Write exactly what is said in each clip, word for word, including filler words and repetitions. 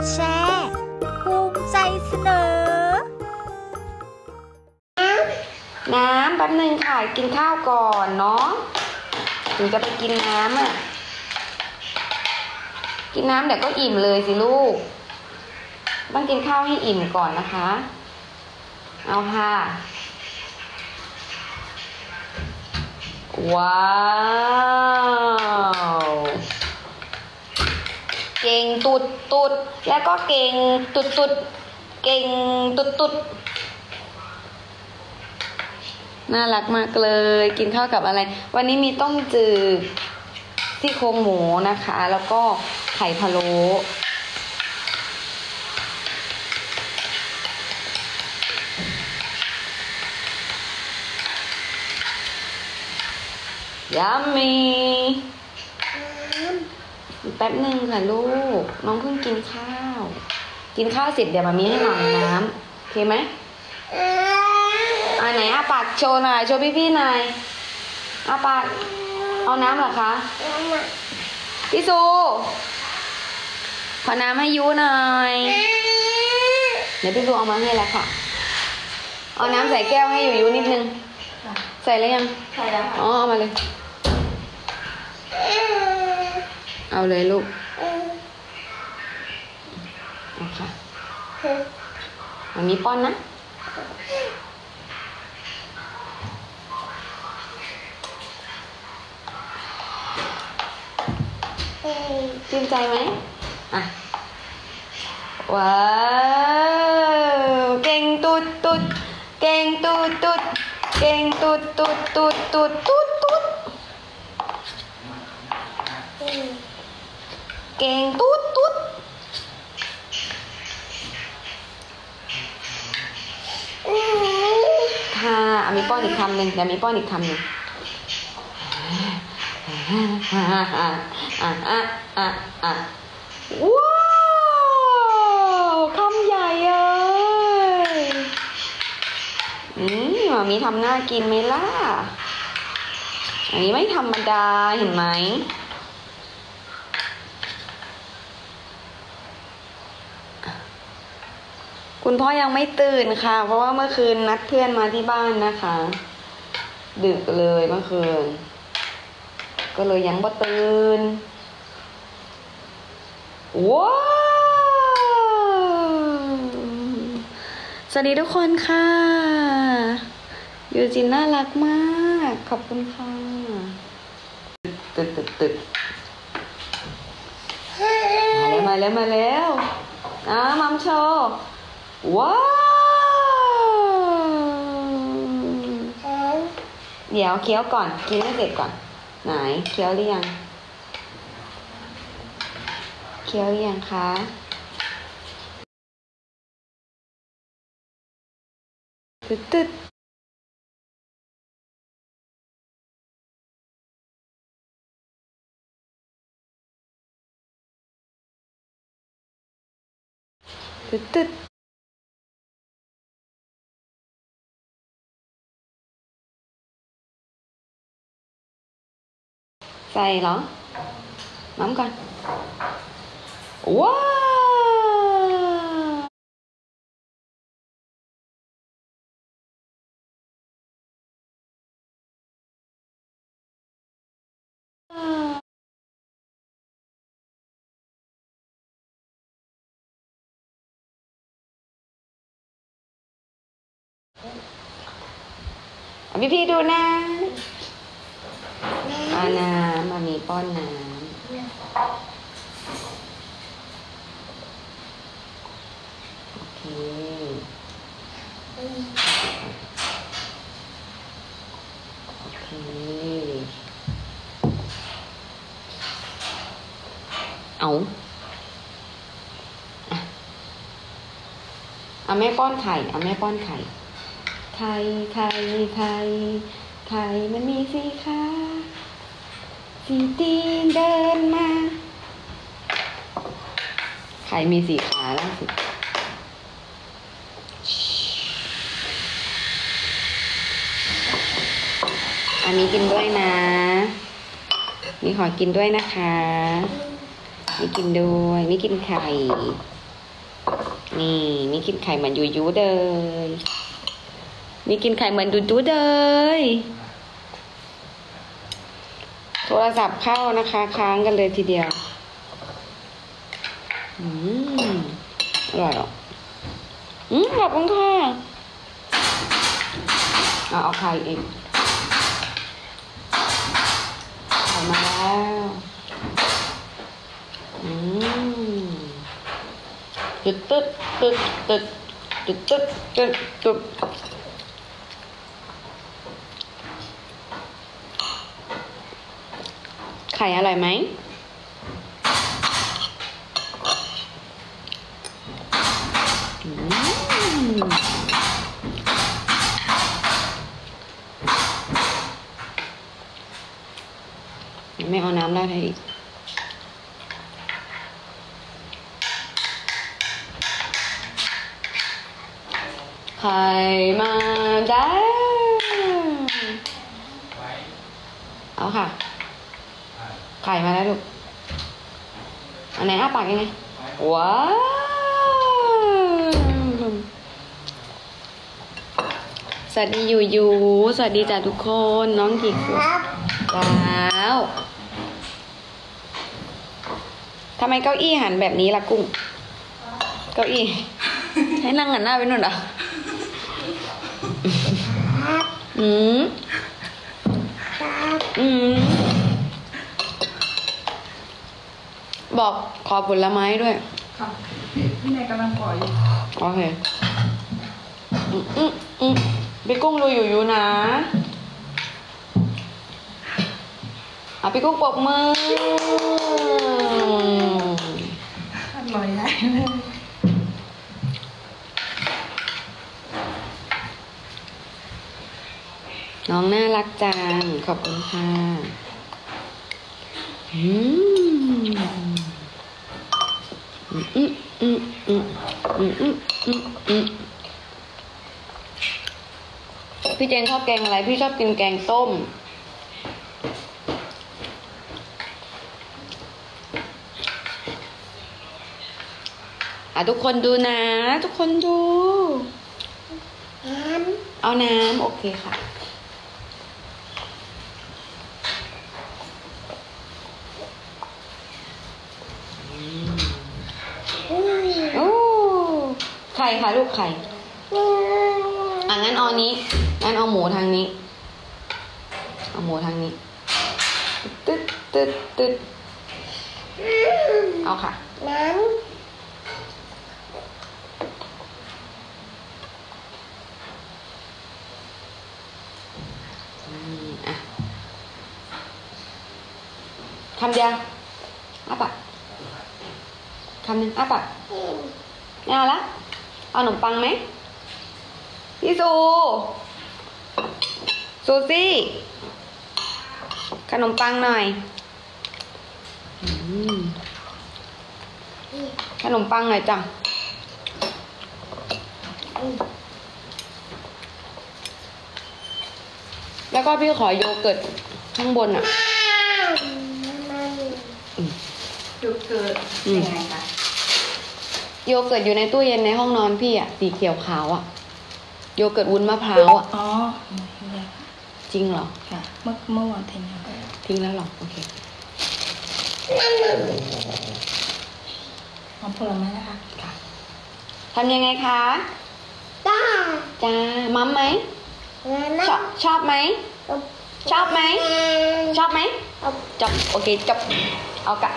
ดแชร์ภูมิใจเสนอน้ำแป๊บนึงค่ะกินข้าวก่อนเนาะถึงจะไปกินน้ำอ่ะกินน้ำเดี๋ยวก็อิ่มเลยสิลูกต้องกินข้าวให้อิ่มก่อนนะคะเอาค่ะว้าวเก่งตุดตุดแล้วก็เก่งตุดตุดเก่งตุดตุดน่ารักมากเลยกินข้าวกับอะไรวันนี้มีต้มจืดซี่โครงหมูนะคะแล้วก็ไข่พะโล้ยัมมี่แป๊บหนึ่งค่ะลูกน้องเพิ่งกินข้าวกินข้าวเสร็จเดี๋ยวมามีให้หน่อยน้ำโอเคไหมอ่าไหนอาปากโชว์หน่อยโชว์พี่ๆหน่อยอาปากเอาน้ำเหรอคะพี่ซูขอน้ำให้ยูหน่อยเดี๋ยวพี่ซูเอามาให้แล้วค่ะเอาน้ำใส่แก้วให้ยูยูนิดนึงใส่แล้วยังใส่แล้วอ๋อเอามาเลยเอาเลยลูกเอาค่ะมันมีป้อนนะชื่นใจไหมอ่ะว้าวเก่งตุดตุดเก่งตุดตุดเก่งตุดตุดตุดตุดตุดตุดเก่งตุดตุดค่ะมีป้อนอีกคำหนึ่งเดี๋ยวมีป้อนอีกคำหนึ่งอ่ะอ่ะอ่ะอ่ะอ่ะอ่ะว้าวคำใหญ่เลยอืมหมามีทำหน้ากินไหมล่ะอันนี้ไม่ธรรมดาเห็นไหมคุณพ่อยังไม่ตื่นค่ะเพราะว่าเมื่อคืนนัดเพื่อนมาที่บ้านนะคะดึกเลยเมื่อคืนก็เลยยังบ่ตื่นว้าวสวัสดีทุกคนค่ะยูจินน่ารักมากขอบคุณค่ะตึดตึดตึดมาแล้วมาแล้วมาแล้วอ่ะมัมโชว์ว้าวเดี๋ยวเคี้ยวก่อนกินให้เสร็จก่อนไหนเคี้ยวหรือยังเคี้ยวหรือยังคะตึ๊ดตึ๊ดตึ๊ดตึ๊ดใส่เหรอน้ำก่อนว้าวพี่พี่ดูนะอาน้ำมามีป้อนน้ำโอเคโอเคเอาเอาแม่ป้อนไข่เอาแม่ป้อนไข่ไข่ไข่ไข่ไข่มันมีสีขาสีตีนเดินมาไข่มีสีขาล่าสุดอันนี้กินด้วยนะมีขอกินด้วยนะคะมีกินด้วยมีกินไข่นี่นี่กินไข่เหมือนยูยูเลยนี่กินไข่เหมือนยูยูเลยโทรศัพท์เข้านะคะค้างกันเลยทีเดียวอืมอร่อยหรออืมขอบคุณค่ะเอาเอาไข่อีกไข่มาแล้วอืมตึ๊ดตึ๊ดตึ๊ดตึ๊ดตึ๊ดตึ๊ดตึ๊ดตึ๊ดไข่อร่อยไหมอืมไม่เอาน้ำได้อีกไข่มาได้เอาค่ะไข่มาแล้วลูกอันไหนอ้าปากยังไงว้าวสวัสดียูยูสวัสดีจ้าทุกคนน้องกี่ขวบแล้วทำไมเก้าอี้หันแบบนี้ล่ะกุ้งเก้าอี้ให้นั่งหันหน้าไปนู่นเหรออืมอืมบอกขอผลไม้ด้วยค่ะพี่นายกำลังปล่อยอยู่โอเคอืมอืมอืมพี่กุ้งดูอยู่อยู่นะอ่ะพี่กุ้งปรบมืออร่อยได้เลยน้องน่ารักจังขอบคุณค่ะอืมอืมอืมอืมอืมอืมอืมอืมพี่เจนชอบแกงอะไรพี่ชอบกินแกงต้มอ่ะทุกคนดูนะทุกคนดูเอาน้ำโอเคค่ะโอ้ไข่ค่ะลูกไข่อ่ะงั้นเอานี้งั้นเอาหมูทางนี้เอาหมูทางนี้ตึ๊ดตึ๊ดตึ๊ดเอาค่ะน้ำอ่ะคำเดียวอ้าปากคำหนึ่งอ้าปากไม่เอาละเอาขนมปังไหมพี่ซูซูซี่ขนมปังหน่อยขนมปังหน่อยจ้ะแล้วก็พี่ขอโยเกิร์ตข้างบนอ่ะโยเกิร์ตยังไงคะโยเกิร์ตอยู่ในตู้เย็นในห้องนอนพี่อ่ะสีเขียวขาวอ่ะโยเกิร์ตวุ้นมะพร้าวอ่ะอ๋อจริงเหรอค่ะเมื่อเมื่อวานทิ้งแล้วทิ้งแล้วหรอโอเคเอาผลไม้นะคะค่ะทำยังไงคะจ้าจ้ามัมไหมชอบชอบไหมชอบไหมชอบไหมจบโอเคจบเอากะ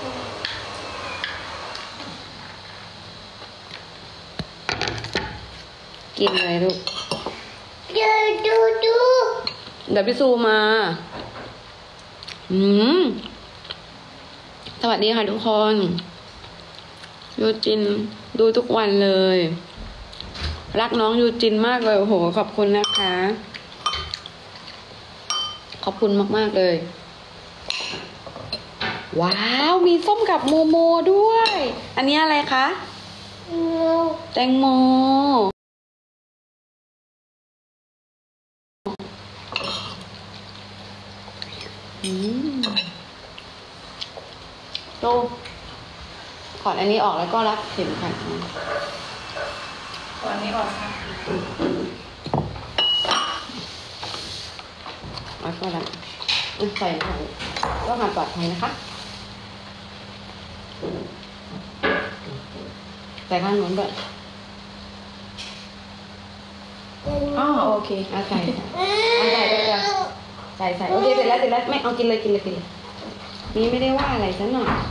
กินเลยลูกดูดูดูเดี๋ยวพี่ซูมาอืมสวัสดีค่ะทุกคนยูจินดูทุกวันเลยรักน้องยูจินมากเลยโอ้โหขอบคุณนะคะขอบคุณมากๆเลยว้าวมีส้มกับโมโมด้วยอันนี้อะไรคะแตงโมอืมโตถอดอันนี้ออกแล้วก็รัดเข็มขัดวันนี้ออกค่ะเอาก็แล้วใส่หน่อยก็ทำปลอดภัยนะคะใส่ข้างนู้นด้วยอ๋อโอเคเอาใส่เอาใส่ไปเลยใส่ใส่โอเคเสร็จแล้วเสร็จแล้วไม่เอากินเลยกินเลยกินเลยนี่ไม่ได้ว่าอะไรซะหน่อย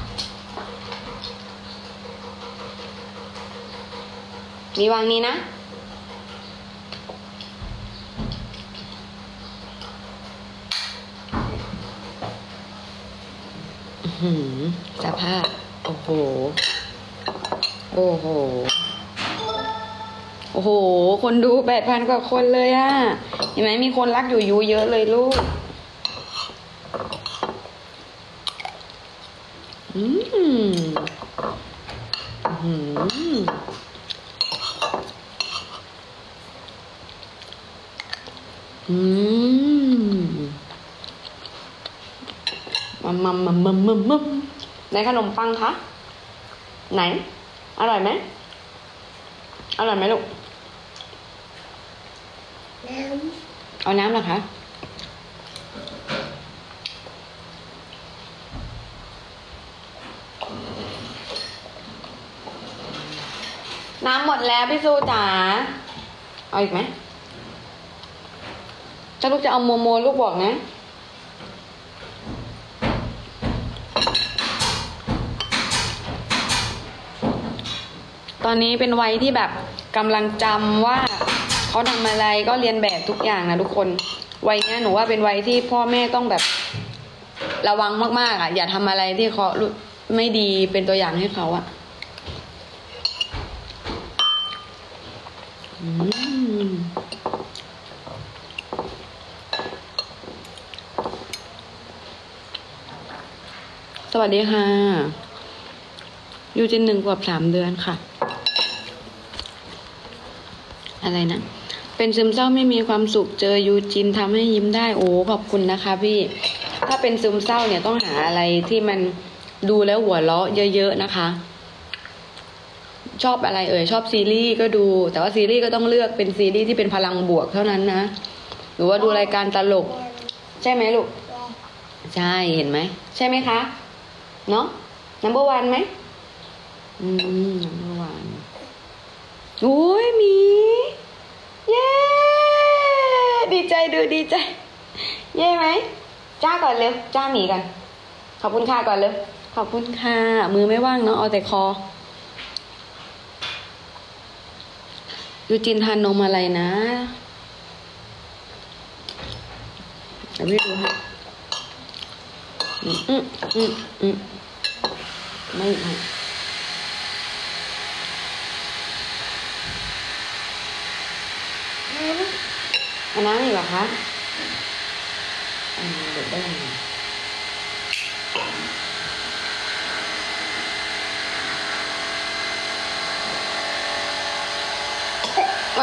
มีวางนี้นะหืมสภาพโอ้โหโอ้โหโอ้โหคนดูแปดพันกว่าคนเลยอะเห็นไหมมีคนรักอยู่ยูเยอะเลยลูกอืมอืมอืมมัมมัมมัมมัมมัมมัมไหนขนมปังคะไหนอร่อยไหมอร่อยไหมลูกเอาน้ำเหรอคะน้ำหมดแล้วพี่ซูจ๋าเอาอีกไหมถ้าลูกจะเอาโมโมลูกบอกนะตอนนี้เป็นวัยที่แบบกำลังจำว่าเขาทำอะไรก็เรียนแบบทุกอย่างนะทุกคนวัยนี้หนูว่าเป็นวัยที่พ่อแม่ต้องแบบระวังมากๆอ่ะอย่าทำอะไรที่เขาไม่ดีเป็นตัวอย่างให้เขาอ่ะอืมสวัสดีค่ะยูจินหนึ่งขวบสามเดือนค่ะอะไรนะเป็นซึมเศร้าไม่มีความสุขเจอยูจินทำให้ยิ้มได้โอ้ขอบคุณนะคะพี่ถ้าเป็นซึมเศร้าเนี่ยต้องหาอะไรที่มันดูแล้วหัวเราะเยอะๆนะคะชอบอะไรเอ่ยชอบซีรีส์ก็ดูแต่ว่าซีรีส์ก็ต้องเลือกเป็นซีรีส์ที่เป็นพลังบวกเท่านั้นนะหรือว่าดูรายการตลกใช่ไหมลูกใช่เห็นไหมใช่ไหมคะเนาะ number one ไหมอืม number one โอ้ยหมีเย้ดีใจดูดีใจเย้ไหมจ้าก่อนเร็วจ้าหมีกันขอบคุณค่ะก่อนเร็วขอบคุณค่ะมือไม่ว่างเนาะเอาแต่คอยูจินทานนมอะไรนะเดี๋ยวพี่ดูให้อืมอืมอืมอืมไม่ไม่เอาน้ำอีกเหรอคะอืมเด็ดได้ยังไงอ่ะ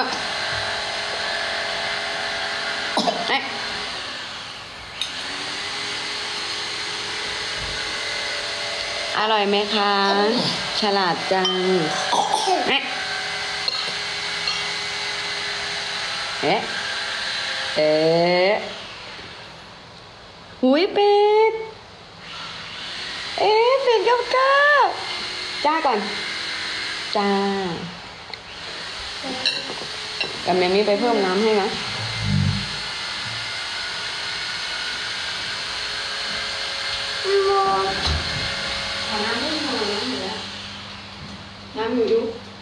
เอ๊ะอร่อยไหมคะฉลาดจังเอ๊ะเอ๊ะเอ๊ะหุยเป็ดเอ๊ะเป็ดกับก้าจ้าก่อนจ้ากับแม่มี่ไปเพิ่มน้ำให้นะขอน้ำไม่พอน้ำอยู่แล้วน้ำอยู่ยุ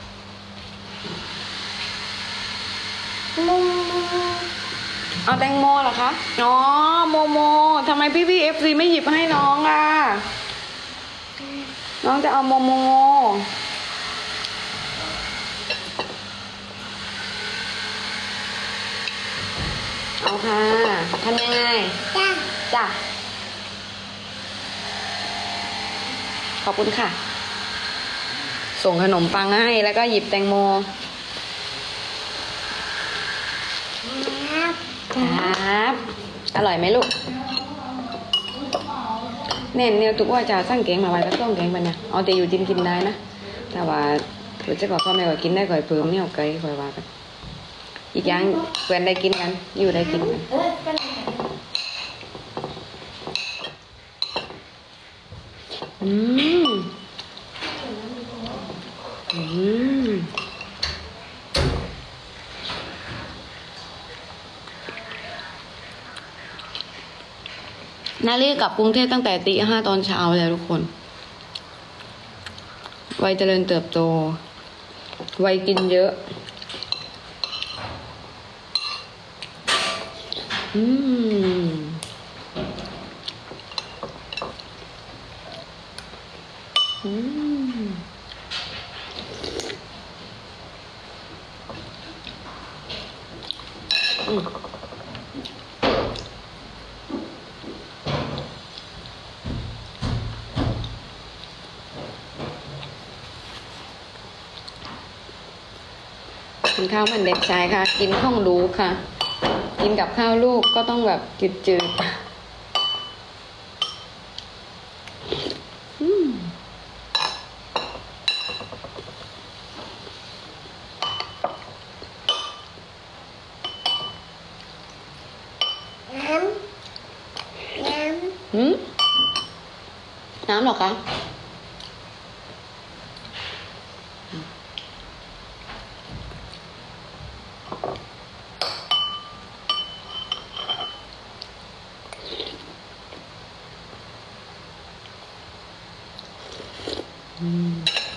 เอาแตงโมเหรอคะอ๋อโมโมทำไมพี่พี่เอฟซีไม่หยิบให้น้องอ่ะน้องจะเอาโมโมเอาค่ะทำยังไงจ้าจ้าขอบคุณค่ะส่งขนมปังให้แล้วก็หยิบแตงโมครับอร่อยไหมลูกเน่นเนี่ยทุกว่าจะสั่งแกงมาไว้ก็ต้องแกงไปเนี่ยเอาแต่อยู่จินกินได้นะแต่ว่าเดี๋ยวจะบอกพ่อแม่ว่ากินได้ก่อยเพิ่มเนี่ยเอาไกลก่อยว่ากันอีกอย่างเพื่อนได้กินกันอยู่ได้กินกันอืมอืมนาลีกลับกรุงเทพตั้งแต่ตีห้าตอนเช้าแล้วทุกคนวัยเจริญเติบโตวัยกินเยอะอืมอืมอืมกินข้าวเหมือนเด็กชายค่ะกินข้องรู้ค่ะกินกับข้าวลูกก็ต้องแบบจืดๆอืมหืมน้ำเหรอคะอืม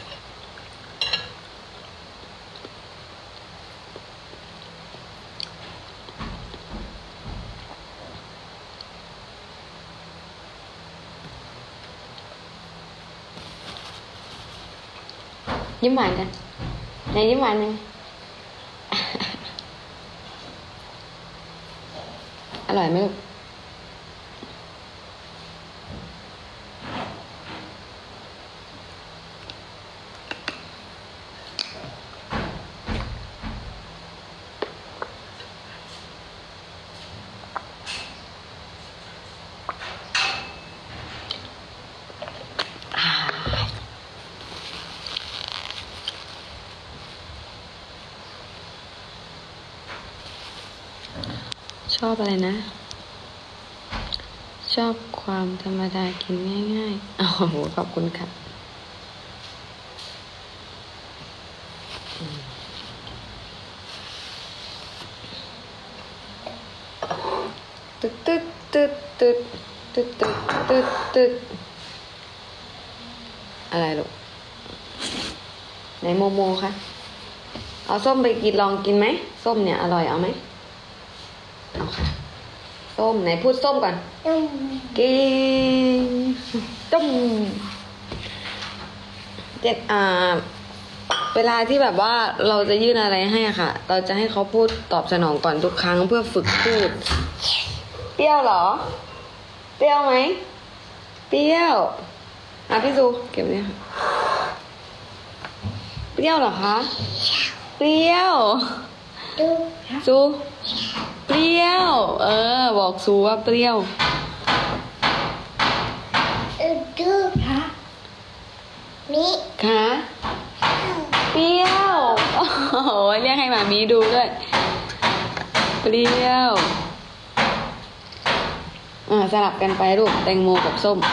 ยิ้มหวานกันไหนยิ้มหวานยังอร่อยไหมลูกชอบอะไรนะชอบความธรรมดากินง่ายๆโอ้โหขอบคุณค่ะตึ๊ดตึ๊ดตึ๊ดตึ๊ดตึ๊ดตึ๊ดตึ๊ดตึ๊ดอะไรลูกไหนโมโมคะเอาส้มไปกินลองกินไหมส้มเนี่ยอร่อยเอาไหมเอาค่ะส้มไหนพูดส้มก่อนกินต้มเจ็ดอ่าเวลาที่แบบว่าเราจะยื่นอะไรให้อะค่ะเราจะให้เขาพูดตอบสนองก่อนทุกครั้งเพื่อฝึกพูดเปรี้ยวเหรอเปรี้ยวไหมเปรี้ยวอ่ะพี่ซูเก็บเนี่ยค่ะเปรี้ยวเหรอคะเปรี้ยวซูเปรี้ยวเออบอกซูว่าเปรี้ยวค่ะค่ะเปรี้ยวโอ้โหเรียกให้หมามีดูด้วยเปรี้ยวอ่าสลับกันไปลูกแตงโมกับส้ม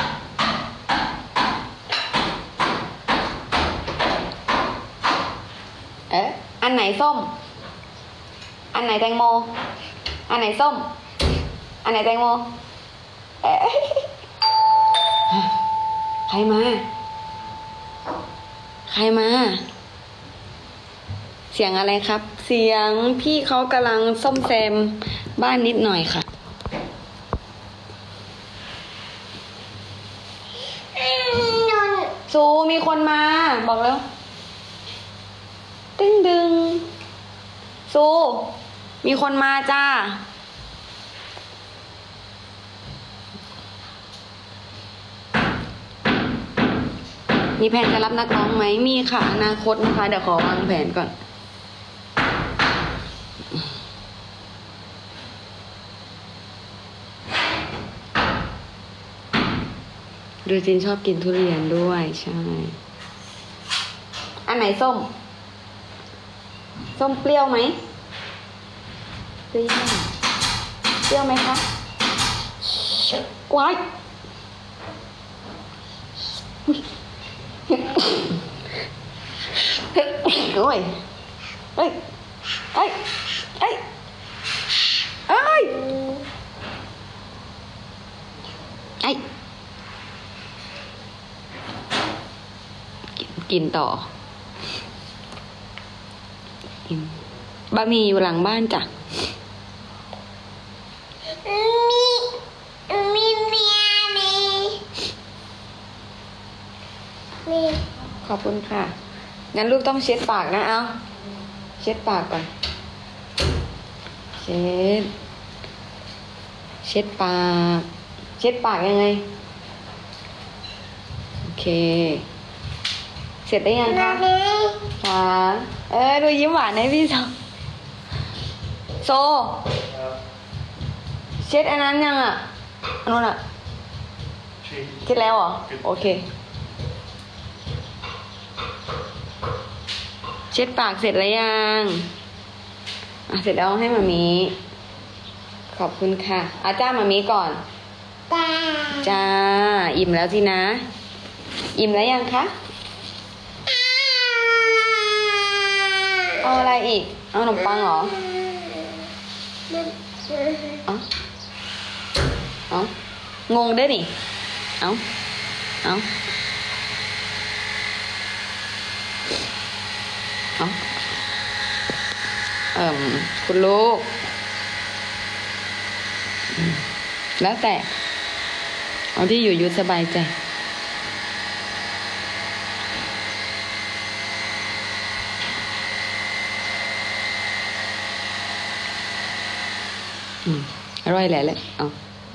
เอ๊ะอันไหนส้มอันไหนแตงโมอันไหนส้มอันไหนแตงโมเอ๊ะใครมาใครมาเสียงอะไรครับเสียงพี่เขากำลังซ่อมแซมบ้านนิดหน่อยค่ะซูมีคนมาบอกแล้วตึ้งดึงซูมีคนมาจ้ามีแผนจะรับนักร้องไหมมีค่ะอนาคตนะคะเดี๋ยวขอวางแผนก่อนดูจินชอบกินทุเรียนด้วยใช่อันไหนส้มส้มเปรี้ยวไหมเปรี้ยวเปรี้ยวไหมคะว้ายโอ้ยเอ้ยเอ้ยเอ้ยเอ้ยไอ้กินต่อกินบะหมี่อยู่หลังบ้านจ้ะมีมีเมียมีมีขอบคุณค่ะงั้นลูกต้องเช็ดปากนะเอาเช็ดปากก่อนเช็ดเช็ดปากเช็ดปากยังไงโอเคเสร็จได้ยังคะค่ะเออดูยิ้มหวานให้พี่โซโซเช็ดอันนั้นยังอ่ะอันนู้นอ่ะเช็ดแล้วเหรอโอเคเช็ดปากเสร็จแล้วยังอ่ะเสร็จแล้วให้มามีขอบคุณค่ะอาจ้ามามีก่อนตาจ้าอิ่มแล้วสินะอิ่มแล้วยังคะเอาอะไรอีกเอาขนมปังเหรอเอาเอางงได้ดิเอาเอาเอาเอ่มคุณลูกแล้วแต่เอาที่อยู่ยุดสบายใจอืมอร่อยแหละเลยเอา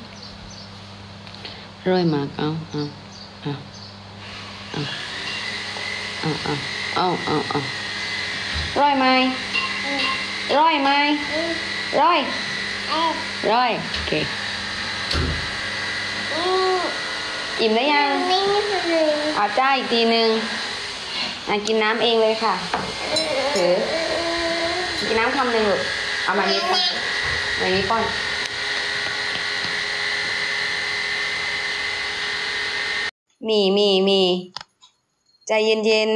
อร่อยมากเอาเอาเอาเอาเอาเอาเอาเอาเอาอร่อยไหมอร่อยไหมอร่อยเอ๊ะอร่อยโอเคอิ่มแล้วยังไม่มีคนเลยอาจ้าอีกทีนึงอ่ะกินน้ำเองเลยค่ะถือกินน้ำคำหนึ่งลูกเอามานี้ป้อนมานี้ป้อนมีมีมีใจเย็นเย็น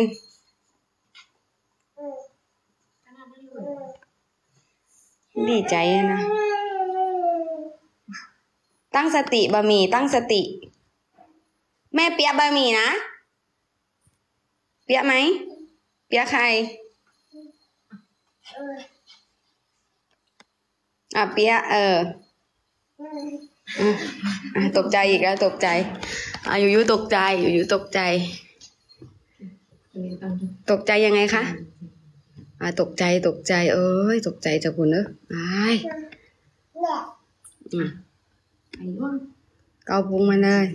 ดีใจนะตั้งสติบะหมี่ตั้งสติแม่เปียะบะหมี่นะเปียะไหมเปียะใครอ่ะเปียะเอออ่ะอ่ะตกใจอีกแล้วตกใจอ่ะอยู่ยุตกใจอยู่ยุตกใจตกใจยังไงคะอ่ะตกใจตกใจเอ้ยตกใจจ้ะคุณเนอะไอ้อ่ะเกาพุงมาเลย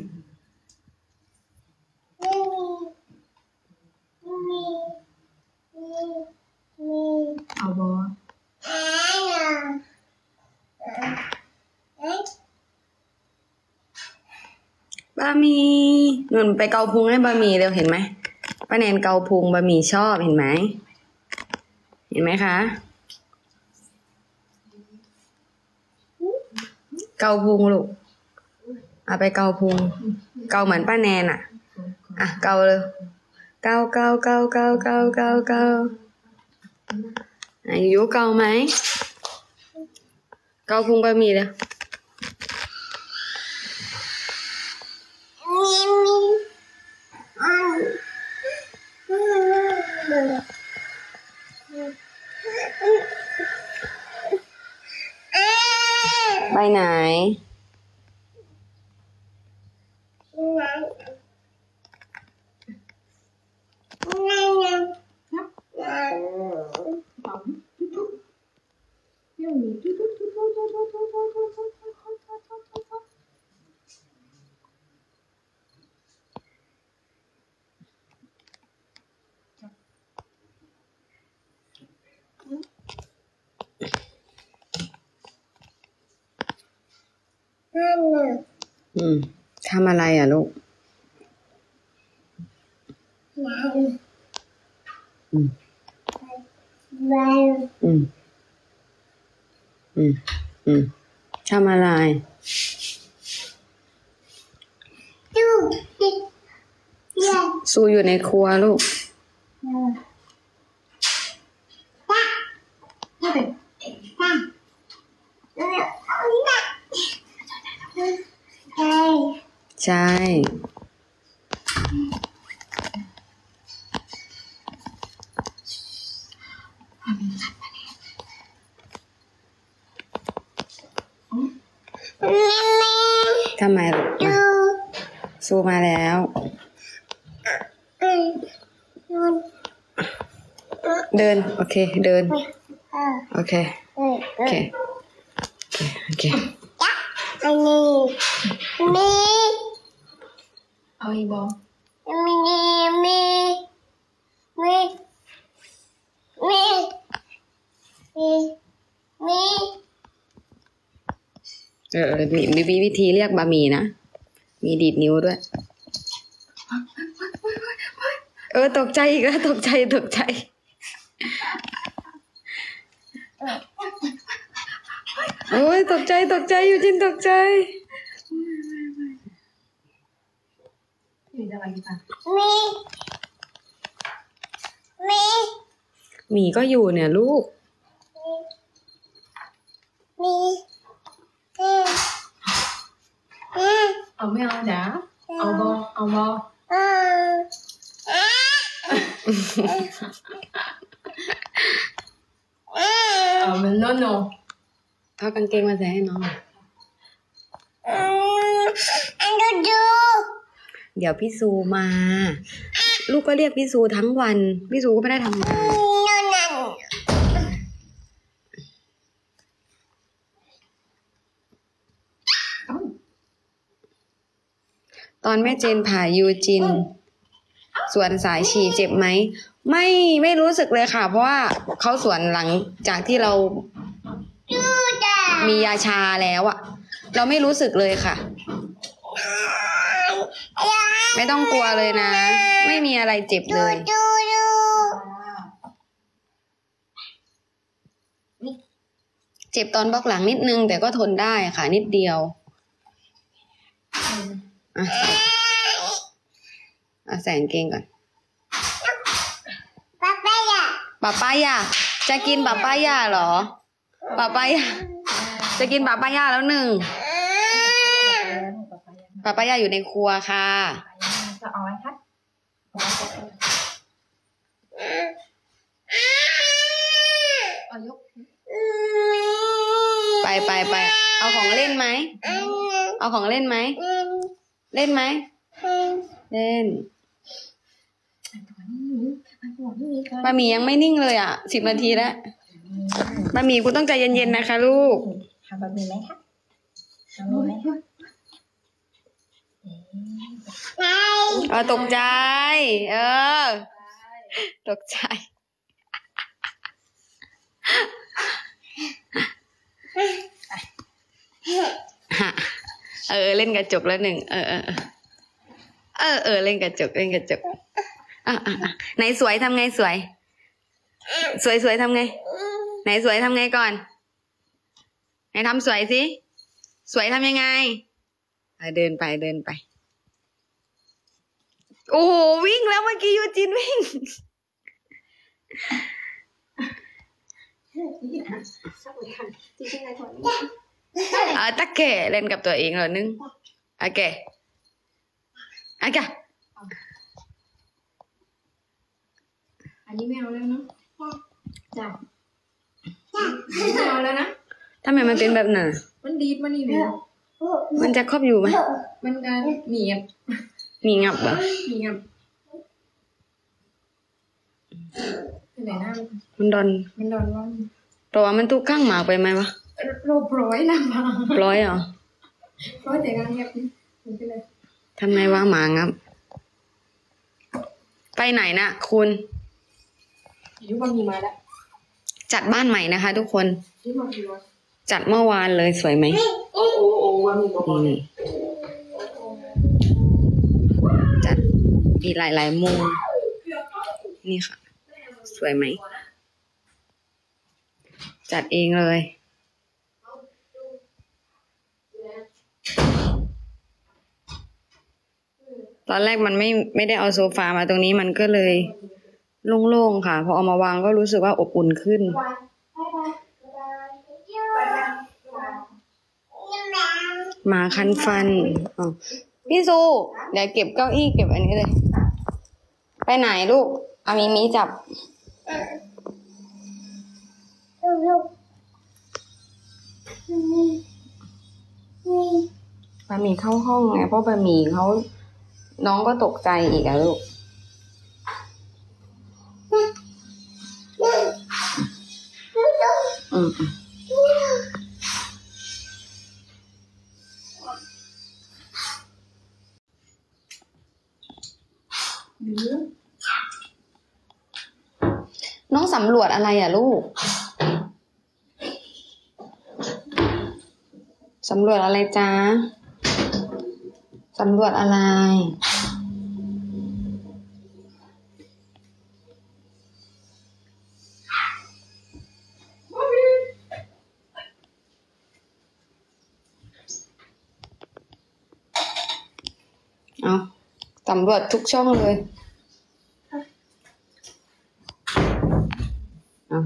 เอาบอบะหมี่หนุนไปเกาพุงให้บะหมี่เร็วเห็นไหมป้าแนนเกาพุงบะหมี่ชอบเห็นไหมเห็นไหมคะเกาพุงลูกเอาไปเกาพุงเกาเหมือนป้าแนนอ่ะอ่ะเกาเลยเกาเกาเกาเกาเกาเกาเกาอายุเกาไหมเกาพุงบะหมี่เลยมีมีอ่าไปไหนอืมทำอะไรอ่ะลูกอืมอืมอืมอืมทำอะไรซูอยู่ในครัวลูกใช่ทำไมลูกมาซูมาแล้วเดินโอเคเดินโอเคโอเคโอเคอันนี้มีเอาอีบอมีมีมีมีมีมีเออมีมีวิธีเรียกบะหมี่นะมีดีดนิ้วด้วยเออตกใจอีกแล้วตกใจตกใจโอ้ยตกใจตกใจอยู่จินตกใจอยู่อะไรกันมีมีหมีก็อยู่เนี่ยลูกมีมีมีเอาไม่เอาจ้ะเอาบอเอาบออืมเอามันโนโนเอากางเกงมาใส่ให้น้องอืมอันดูดูเดี๋ยวพี่ซูมา ลูกก็เรียกพี่ซูทั้งวันพี่ซูก็ไม่ได้ทำงานนั่นนั่นตอนแม่เจนผ่ายูจินส่วนสายฉี่เจ็บไหมไม่ไม่รู้สึกเลยค่ะ เพราะว่าเขาส่วนหลังจากที่เราดูจ้ะมียาชาแล้วอะเราไม่รู้สึกเลยค่ะ ไม่ต้องกลัวเลยนะ ไม่มีอะไรเจ็บเลยดูดูเจ็บตอนบล็อกหลังนิดนึงแต่ก็ทนได้ค่ะ นิดเดียวอ่ะอ่ะใส่กางเกงก่อนป๊าป๊ายะปาป้ายาจะกินปาป้ายาเหรอปาป้ายาจะกินปาป้ายาแล้วหนึ่งปาป้ายาอยู่ในครัวค่ะจะเอาไว้ครับ เอายกไปไปไปเอาของเล่นไหมเอาของเล่นไหมเล่นไหมเล่นบะหมี่ยังไม่นิ่งเลยอ่ะสิบนาทีแล้วบะหมี่คุณต้องใจเย็นๆนะคะลูกทำแบบนี้ไหมคะทำแบบนี้ไหมคะไงเออตกใจ เออ ตกใจ เออเล่นกระจกแล้วหนึ่งเออเออเออเออเล่นกระจกเล่นกระจกอ่ะอ่ะอ่ะไหนสวยทำไงสวย สวยสวยทำไง ไหนสวยทำไงก่อน ไหนทำสวยสิสวยทำยังไงอ่ะเดินไปเดินไปโอ้โหวิ่งแล้วเมื่อกี้ยูจินวิ่งอ่ะตะเกะเล่นกับตัวเองเหรอนึงโอเคโอเคอันนี้ไม่เอาแล้วเนาะจ้ะไม่เอาแล้วนะทำไมมันเป็นแบบนั้นมันดีดมันนี่เลยมันจะครอบอยู่ไหมมันการหนีบมีงับเหรอหนีบเป็นไหนหน้ามันดอนมันโดนว่าตัวมันตุกข้างหมากไปไหมวะโรโปรยนะมาปล่อยเหรอโปรยแต่การเงียบนี่ไปเลยทำไงวะหมางับ ไปไหนนะคุณยุบางมีมาแล้วจัดบ้านใหม่นะคะ ทุกคนยุบางมีมาจัดเมื่อวานเลยสวยไหมโอ้โอ้โอ้วางมีบอกนี่จัดมีหลายๆมุมนี่ค่ะ สวยไหมจัดเองเลย ตอนแรกมันไม่ไม่ได้เอาโซฟามาตรงนี้มันก็เลยโล่งๆค่ะพอเอามาวางก็รู้สึกว่าอบอุ่นขึ้นหมาคันฟันอ๋อพี่ซูเดี๋ยวเก็บเก้าอี้เก็บอันนี้เลยไปไหนลูกอามีมีจับบะหมี่เข้าห้องไงเพราะบะหมี่เขาน้องก็ตกใจอีกอะลูกอืมน้องสำรวจอะไรอ่ะลูกสำรวจอะไรจ๊ะสำรวจอะไรเอาสำรวจทุกช่องเลยเอา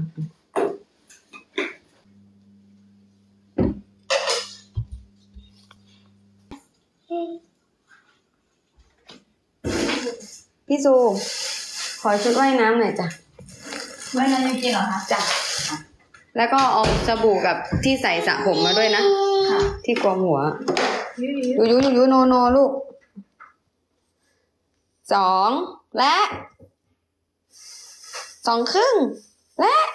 พี่ซูขอชุดว่ายน้ำหน่อยจ้ะว่ายน้ำจริงๆเหรอคะจ้ะแล้วก็เอาสบู่กับที่ใส่สระผมมาด้วยนะที่กวมหัวยูยูยูยูโนโนลูกสองและสองครึ่งและ